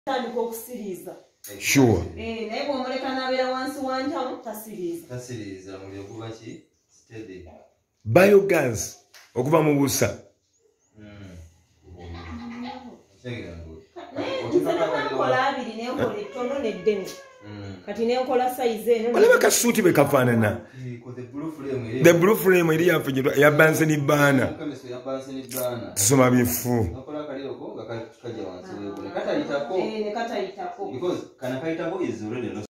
tandika okusiriza. Sure. Naye bw'omuleka n'abeera wansi wa ntamu tasiriza. Tasiriza muliro kuba ki? Steady. Biogas okuva mu busa. Nze nakola abiri n'enkola ettono n'eddene. Kati n'enkola sayizi eno. Olaba kasuuti bwe kafaanana. The blue frame eri yafunyirwa ya Banseni Baana. Tusoma bifu. Because kana kaitako is already